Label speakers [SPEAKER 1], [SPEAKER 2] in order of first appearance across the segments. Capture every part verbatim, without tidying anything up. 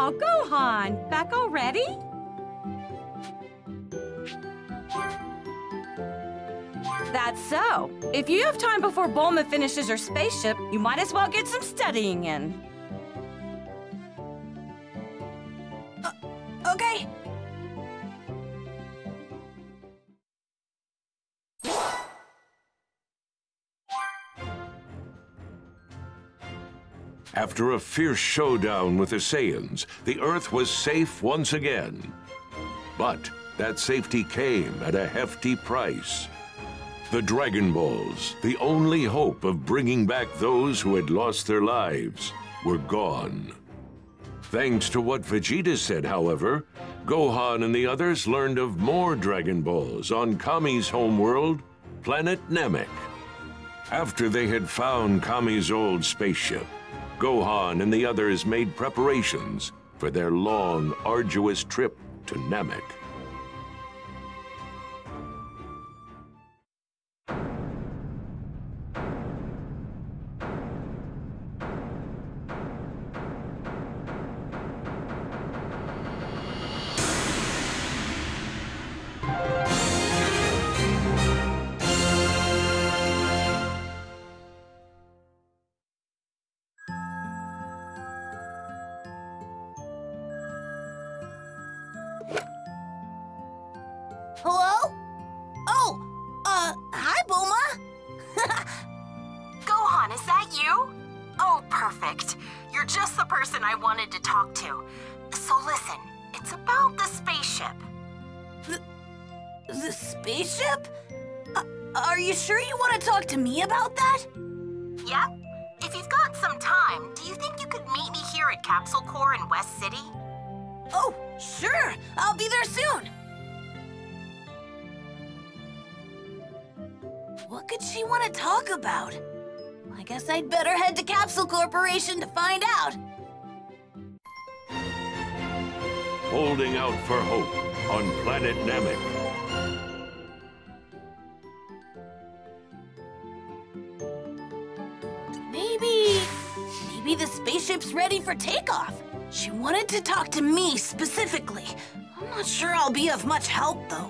[SPEAKER 1] Oh, Gohan, back already? That's so. If you have time before Bulma finishes her spaceship, you might as well get some studying in.
[SPEAKER 2] Uh, okay.
[SPEAKER 3] After a fierce showdown with the Saiyans, the Earth was safe once again. But that safety came at a hefty price. The DragonBallZ, the only hope of bringing back those who had lost their lives, were gone. Thanks to what Vegeta said, however, Gohan and the others learned of more DragonBallZ on Kami's homeworld, planet Namek. After they had found Kami's old spaceship, Gohan and the others made preparations for their long, arduous trip to Namek.
[SPEAKER 2] Hello? Oh, uh, hi, Bulma.
[SPEAKER 4] Gohan, is that you? Oh, perfect. You're just the person I wanted to talk to. So listen, it's about the spaceship.
[SPEAKER 2] The, the spaceship? Uh, are you sure you want to talk to me about that?
[SPEAKER 4] Yep. If you've got some time, do you think you could meet me here at Capsule Corp in West City?
[SPEAKER 2] Oh, sure. I'll be there soon. What could she want to talk about? I guess I'd better head to Capsule Corporation to find out.
[SPEAKER 3] Holding out for hope on planet Namek.
[SPEAKER 2] Maybe... maybe the spaceship's ready for takeoff. She wanted to talk to me specifically. I'm not sure I'll be of much help, though.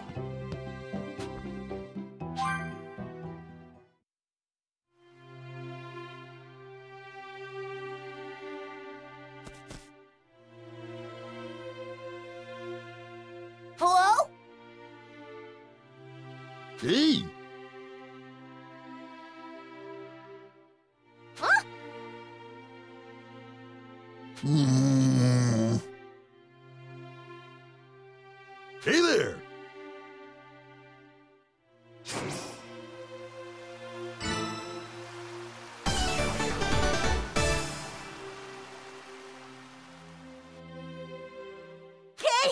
[SPEAKER 2] Hello?
[SPEAKER 5] Hey!
[SPEAKER 2] Huh?
[SPEAKER 5] Mm. Hey there!
[SPEAKER 2] Okay.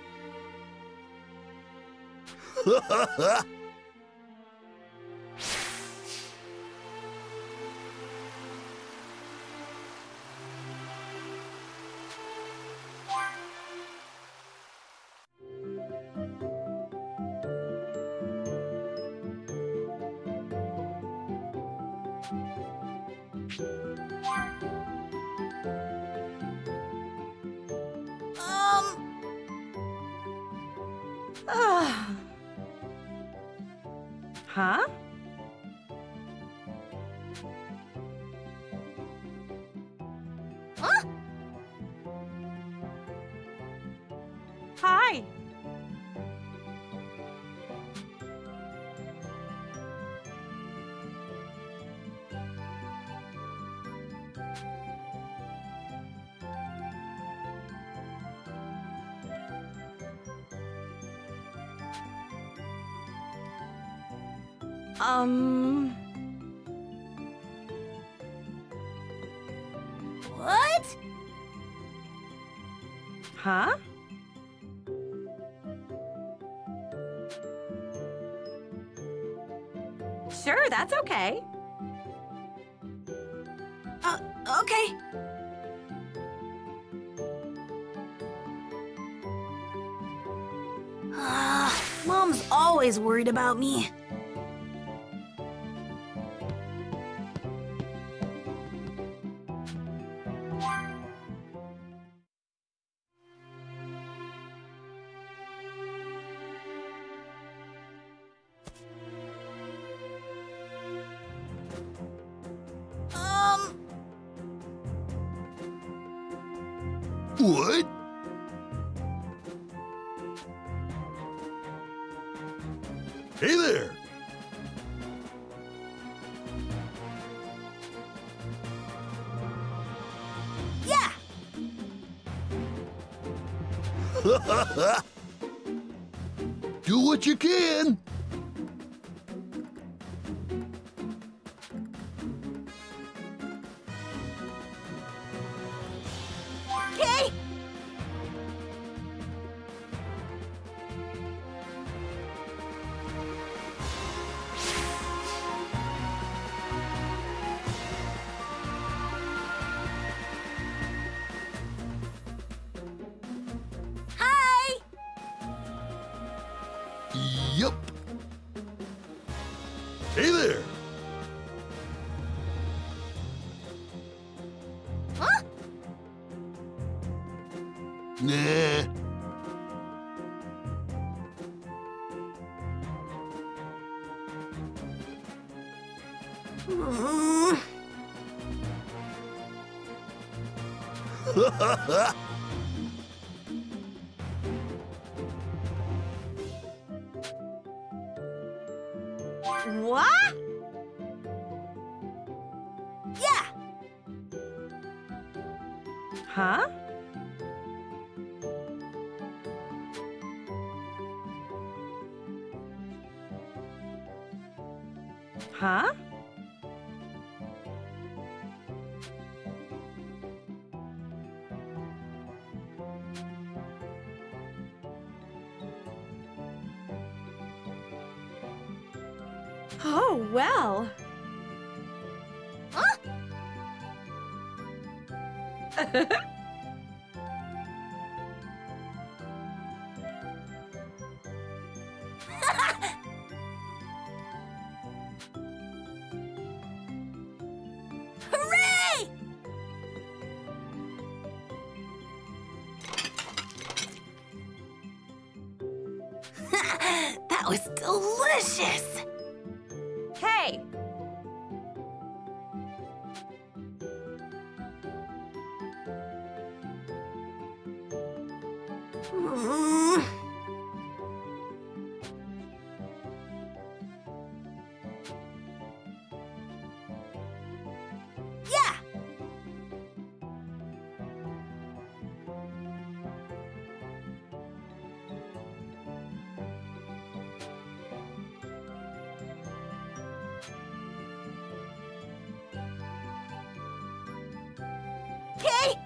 [SPEAKER 2] Um...
[SPEAKER 1] Ah. Huh?
[SPEAKER 2] Huh?
[SPEAKER 1] Hi. Um...
[SPEAKER 2] What?
[SPEAKER 1] Huh? Sure, that's okay.
[SPEAKER 2] Uh, okay. Ah, Mom's always worried about me.
[SPEAKER 5] What? Hey there!
[SPEAKER 2] Yeah!
[SPEAKER 5] Do what you can!
[SPEAKER 2] Okay! Hi!
[SPEAKER 5] Yup. Hey there!
[SPEAKER 2] Huh?
[SPEAKER 5] Nah.
[SPEAKER 2] Mm. What? Yeah!
[SPEAKER 1] Huh? Huh? Oh, well.
[SPEAKER 2] Huh? Hooray! That was delicious!
[SPEAKER 1] Hey!
[SPEAKER 2] Mm. Yeah! Okay!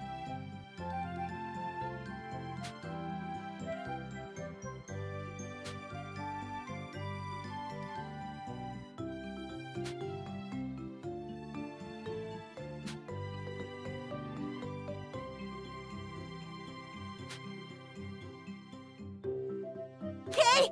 [SPEAKER 2] Okay!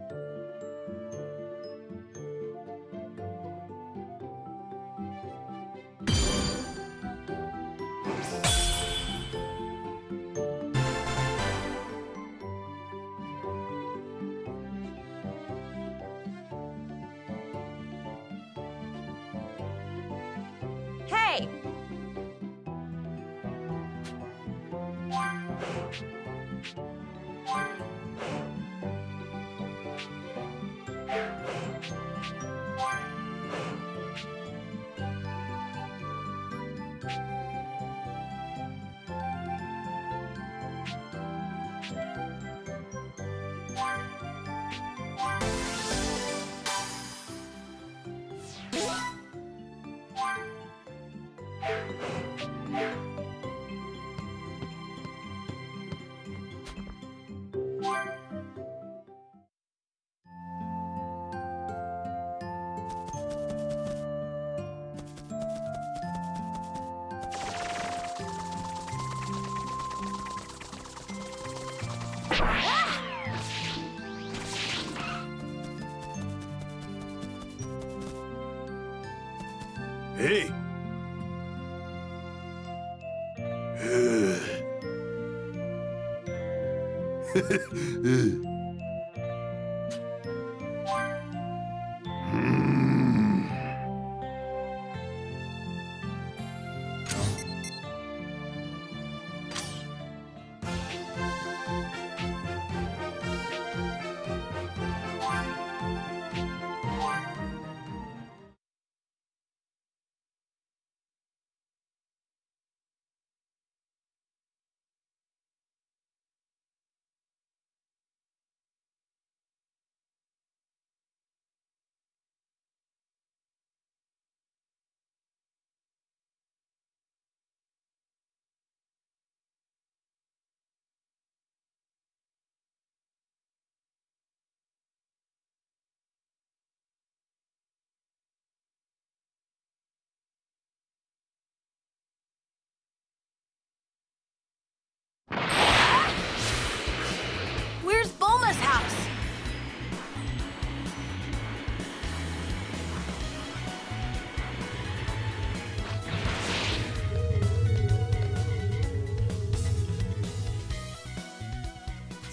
[SPEAKER 1] Hey!
[SPEAKER 5] Hey!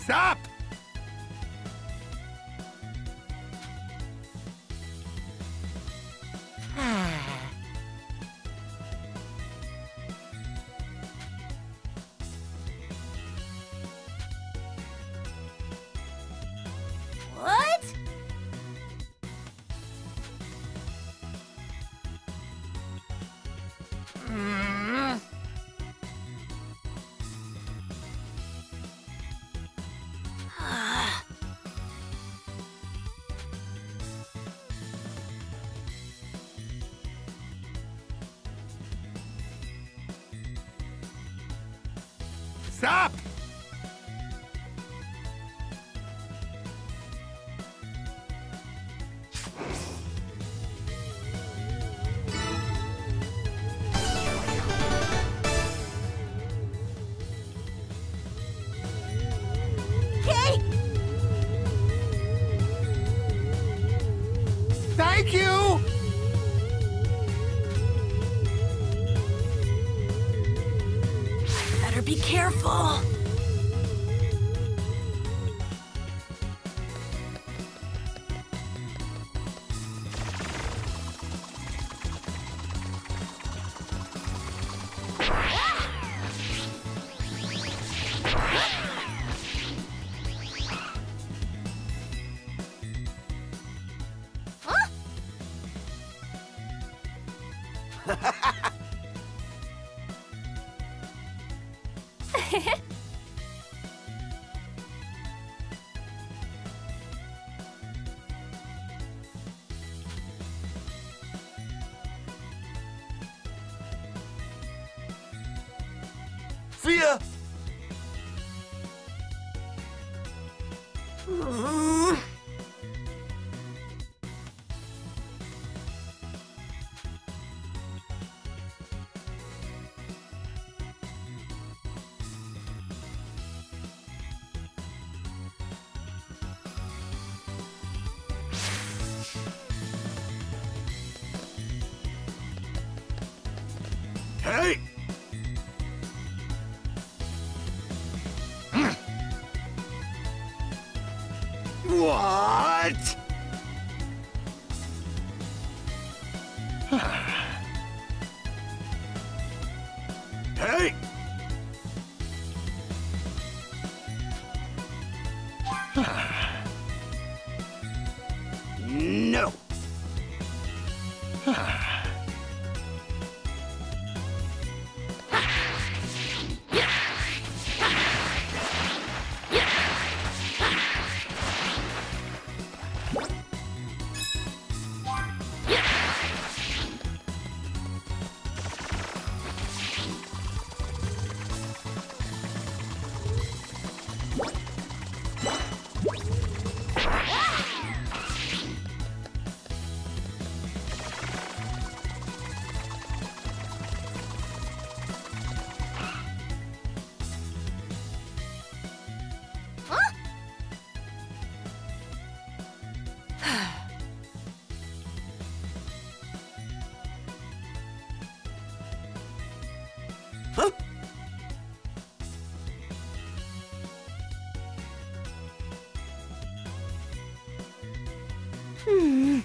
[SPEAKER 5] Stop!
[SPEAKER 2] What? Mm.
[SPEAKER 5] Stop!
[SPEAKER 2] Okay.
[SPEAKER 5] Thank you!
[SPEAKER 2] Better be careful.
[SPEAKER 5] See ya!
[SPEAKER 2] Mm.
[SPEAKER 5] Hey! What? Hey! No! Huh?
[SPEAKER 2] Hmm.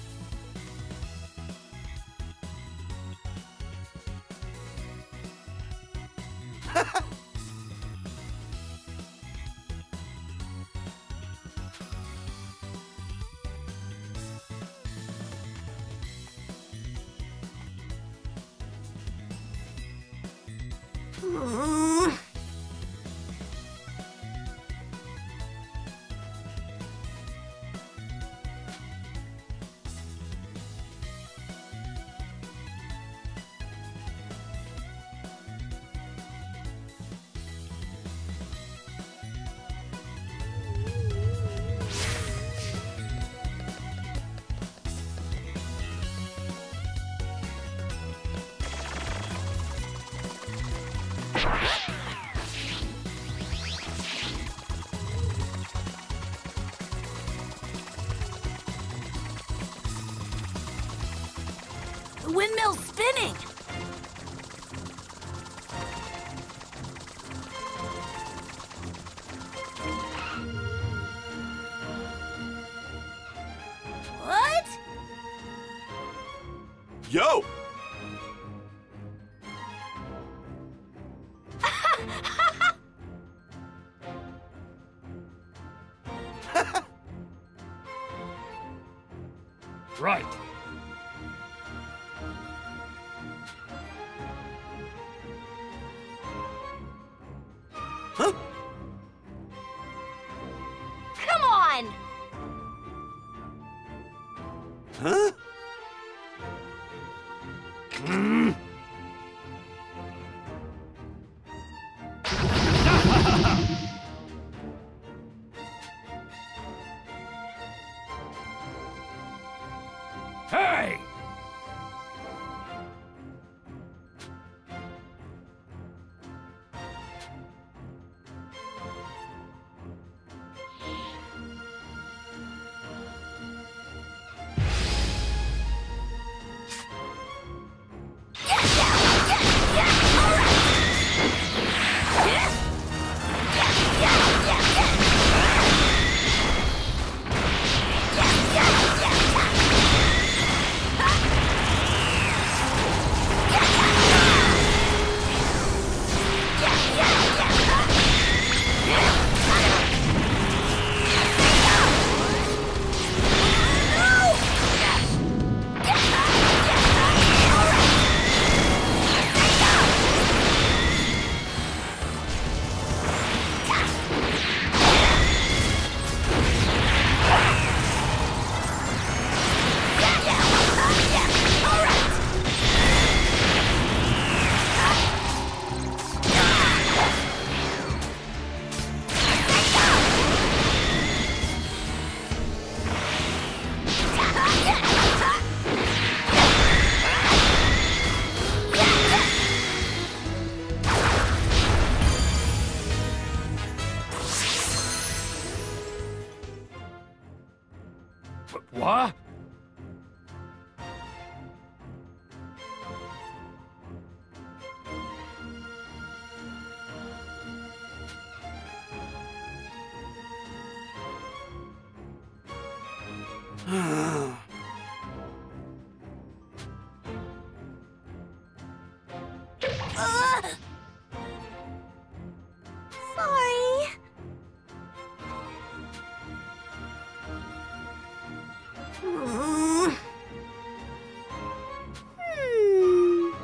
[SPEAKER 2] Mm. The windmill's spinning!
[SPEAKER 5] Yo!
[SPEAKER 6] Right.
[SPEAKER 5] Huh?
[SPEAKER 2] Come on!
[SPEAKER 5] Huh? Mm.
[SPEAKER 6] Hey! What?
[SPEAKER 2] Ugh. Sorry. Mm. Hmm.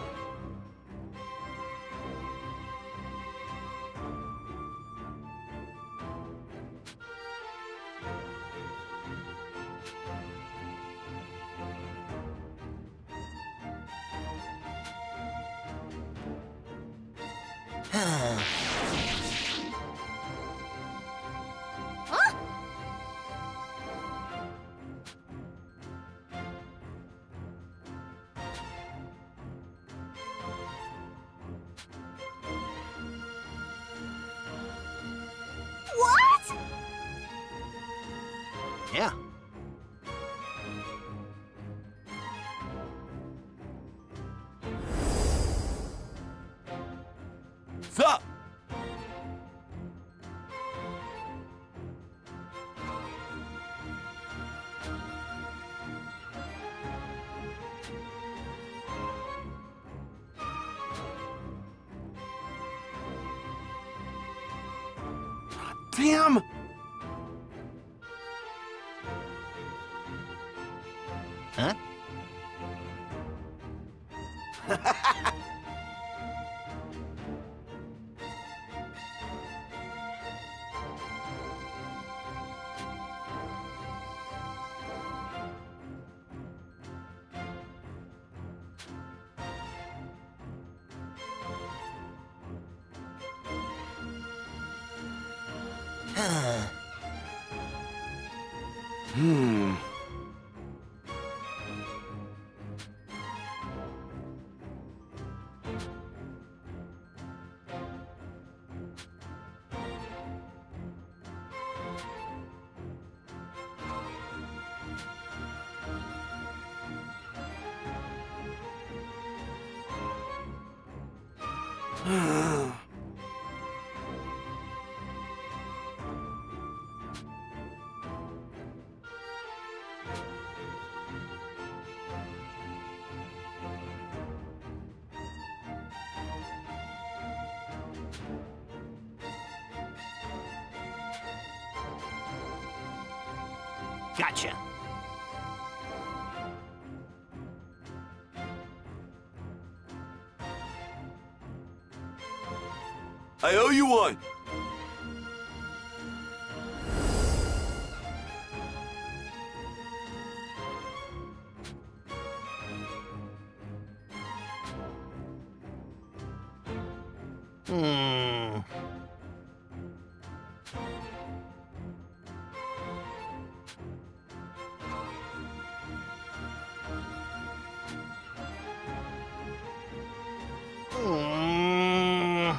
[SPEAKER 2] Huh? What?
[SPEAKER 5] Yeah. Sup? Damn! Huh? Hmm. Gotcha. I owe you one. Hmm. Hmm.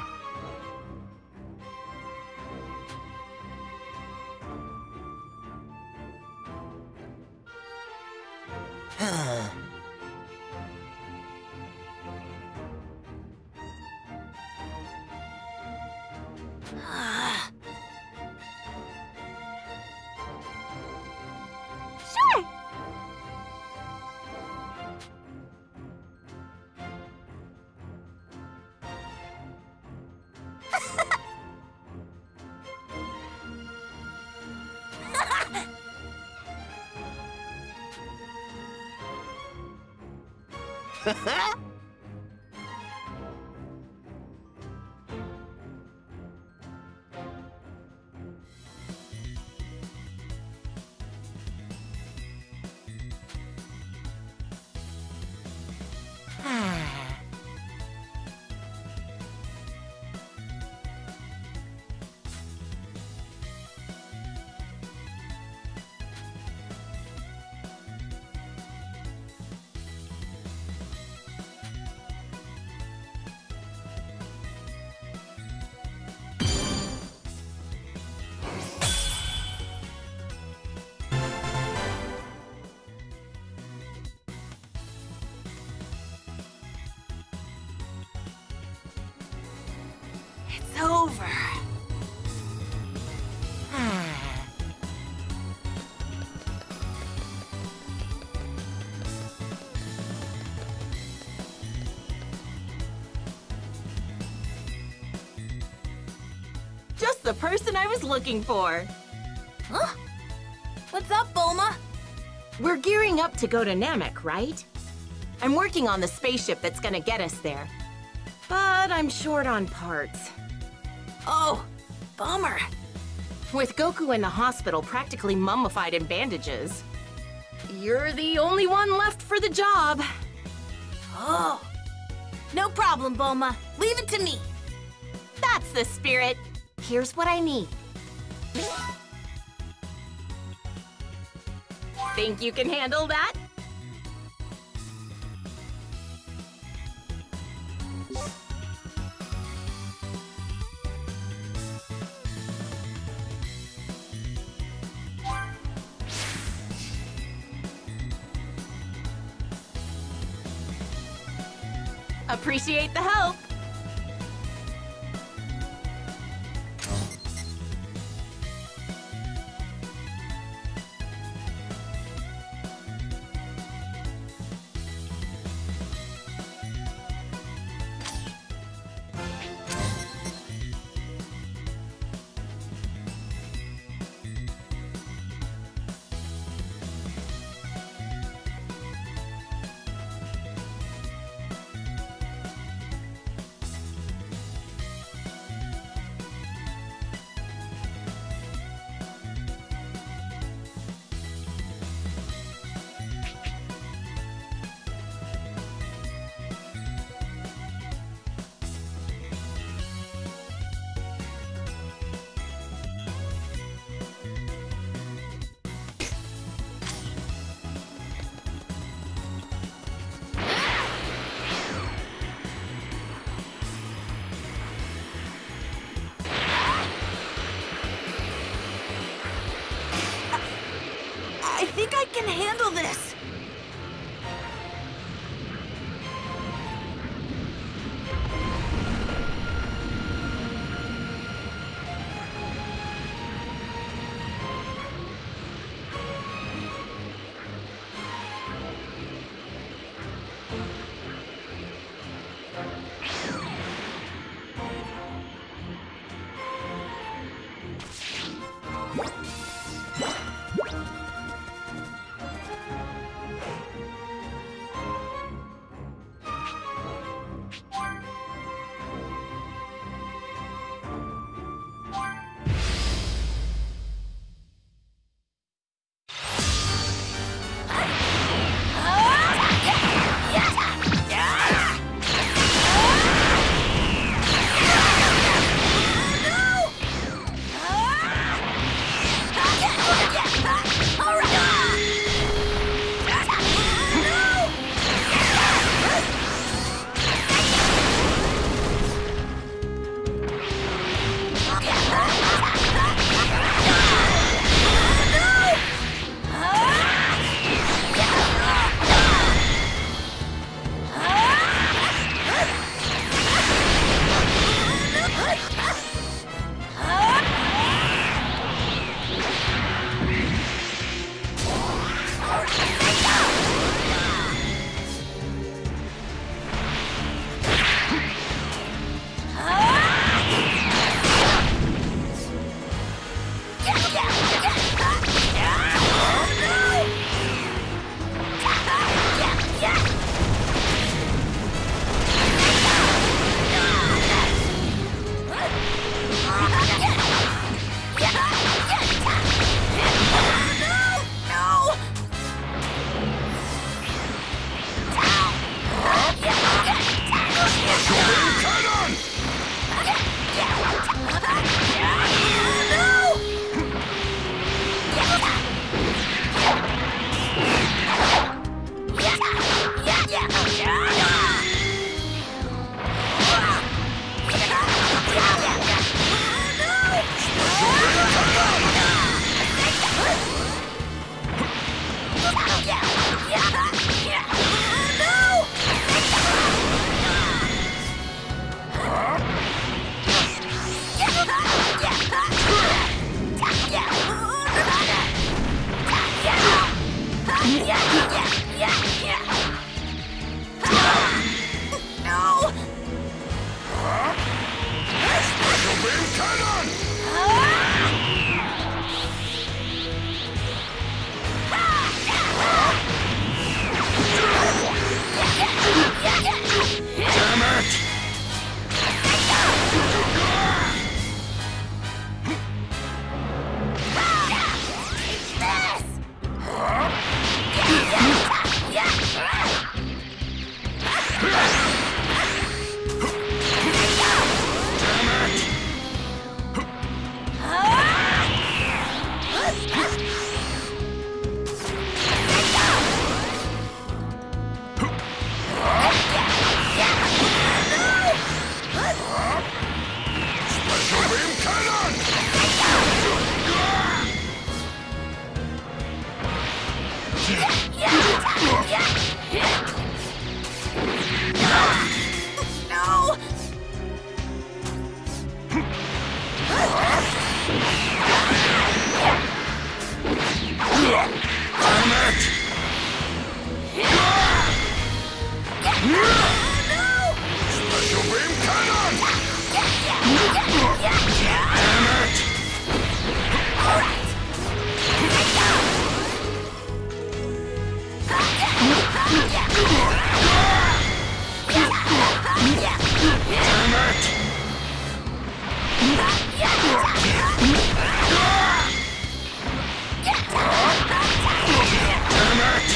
[SPEAKER 5] Huh.
[SPEAKER 1] Sure!
[SPEAKER 2] It's over.
[SPEAKER 1] Just the person I was looking for.
[SPEAKER 2] Huh? What's up, Bulma?
[SPEAKER 1] We're gearing up to go to Namek, right? I'm working on the spaceship that's gonna get us there. But I'm short on parts.
[SPEAKER 2] Oh, bummer.
[SPEAKER 1] With Goku in the hospital practically mummified in bandages, you're the only one left for the job.
[SPEAKER 2] Oh. No problem, Bulma. Leave it to me.
[SPEAKER 1] That's the spirit. Here's what I need. Think you can handle that? Appreciate the help.
[SPEAKER 2] I think I can handle this. No!
[SPEAKER 3] Special beam cannon! Damn it! Special beam cannon!
[SPEAKER 2] No!
[SPEAKER 3] Damn it! Special beam cannon! Damn it! Damn it! Damn it!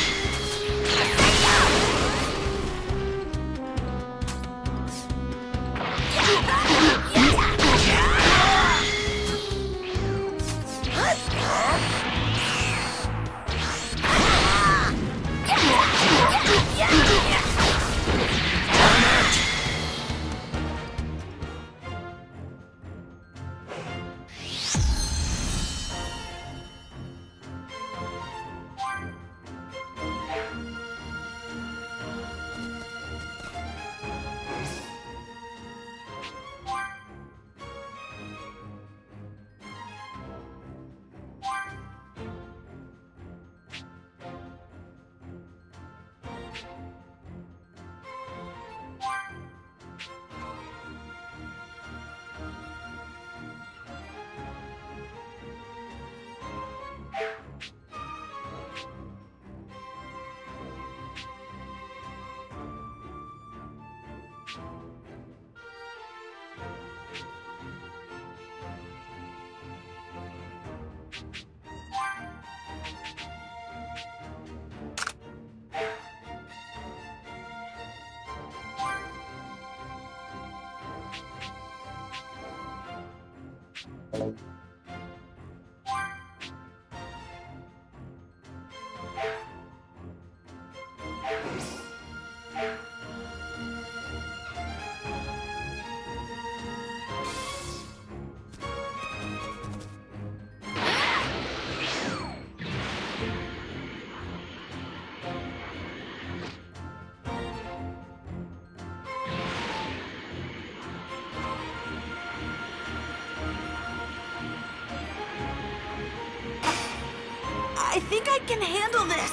[SPEAKER 2] I think I can handle this.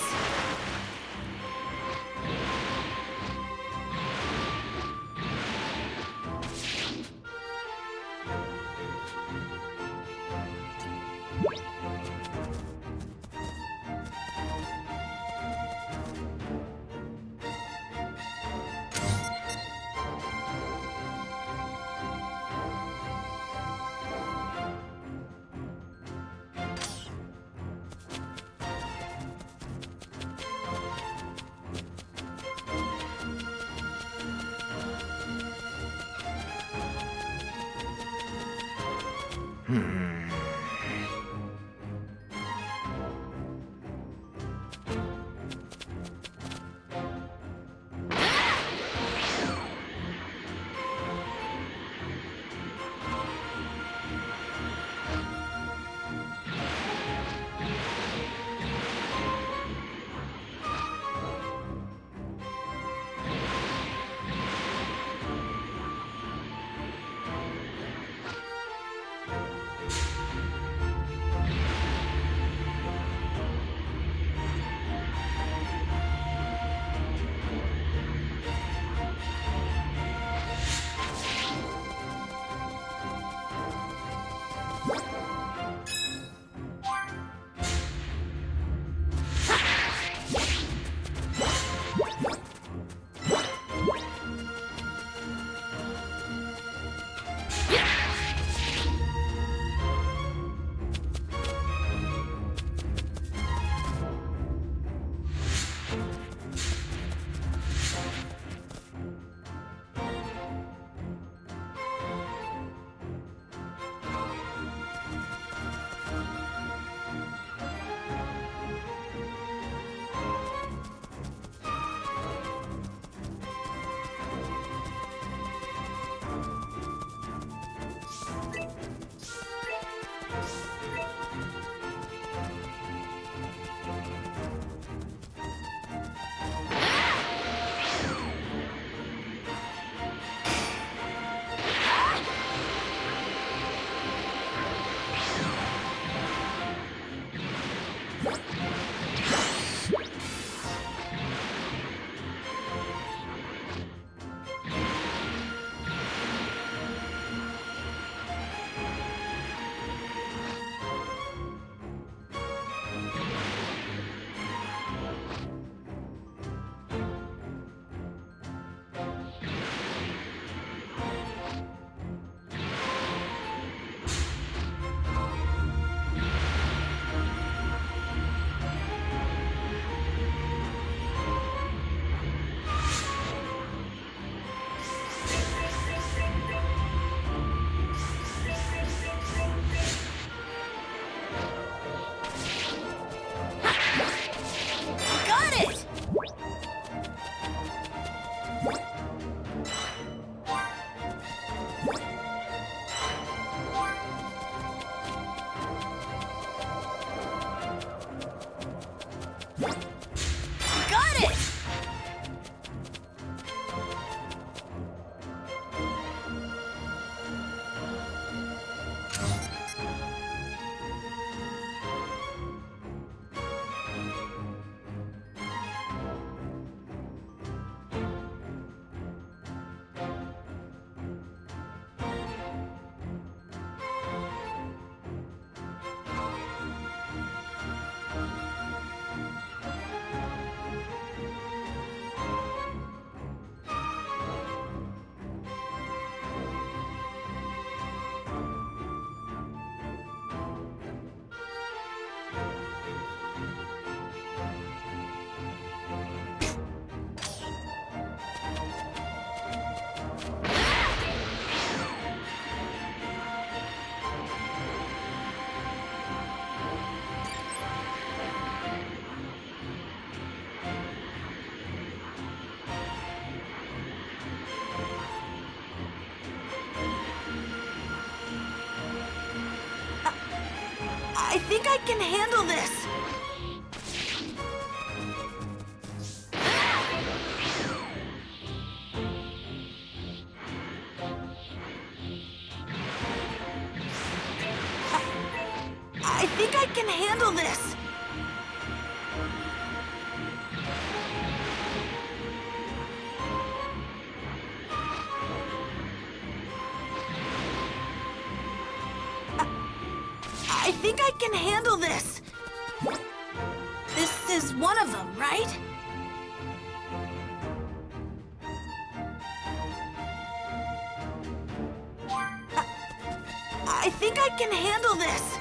[SPEAKER 2] I think I can handle this. I think I can handle this. I think I can handle this. This is one of them, right? I think I can handle this.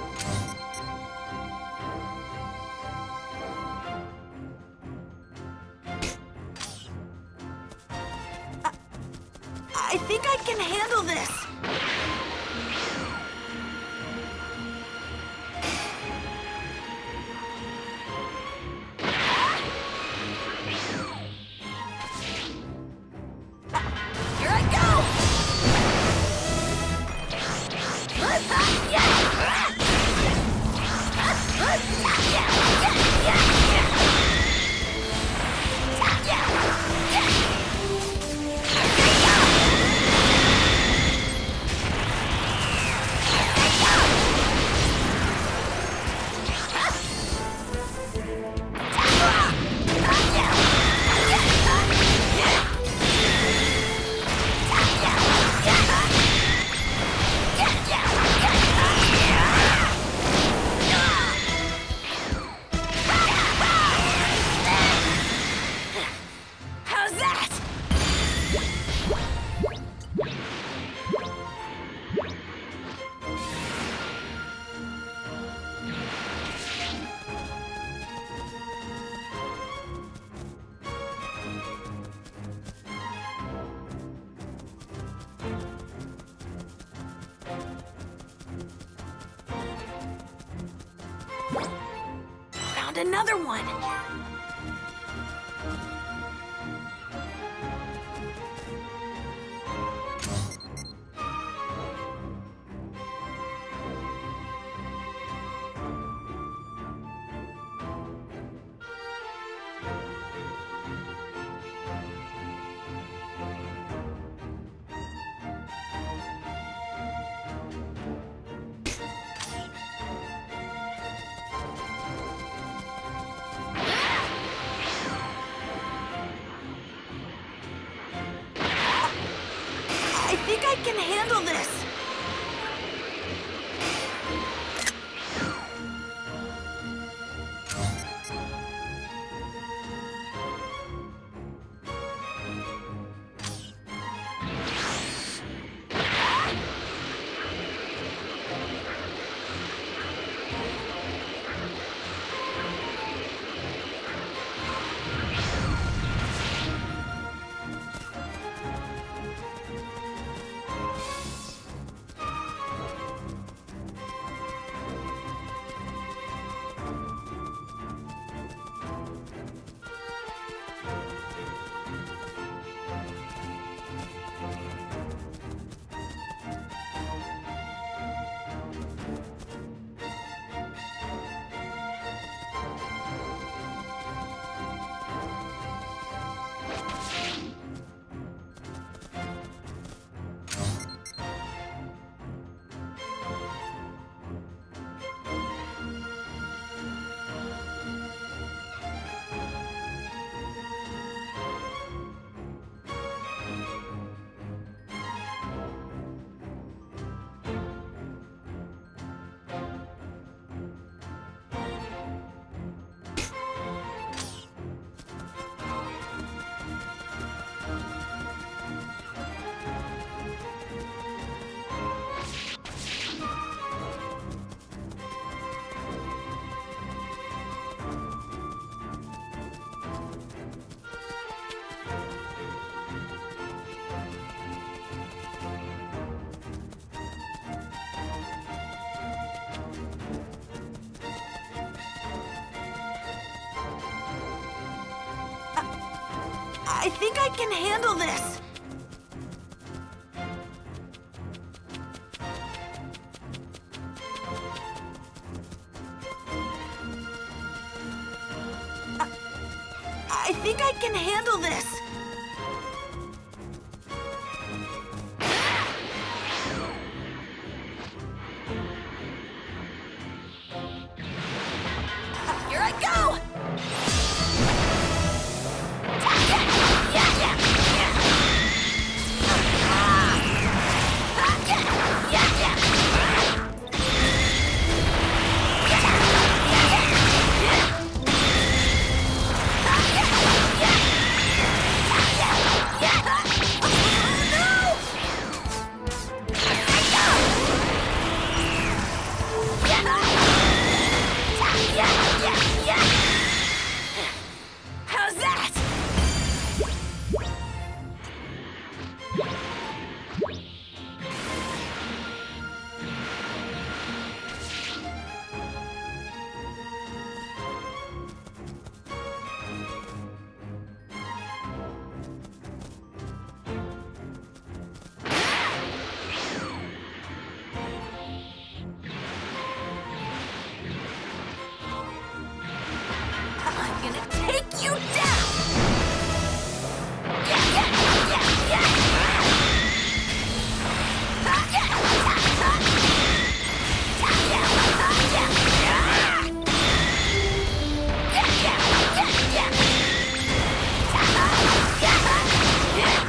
[SPEAKER 2] I think I can handle this. Here I go! How's that? Found another one. I think I can handle this. I think I can handle this. I think I can handle this. Here I go! How's that? I'm gonna take you down! Yeah, yeah, yeah, yeah! Ah, yeah, ah, ah. Ah, yeah, ah, yeah, yeah. Yeah, yeah, yeah, yeah. Ah, yeah, yeah.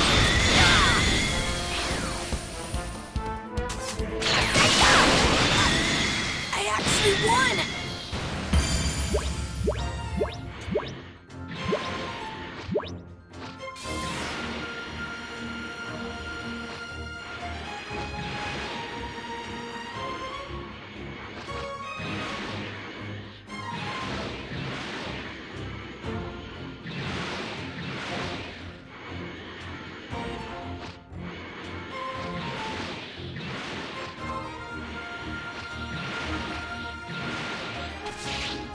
[SPEAKER 2] Ah. I actually won!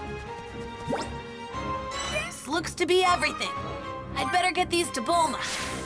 [SPEAKER 2] This looks to be everything. I'd better get these to Bulma.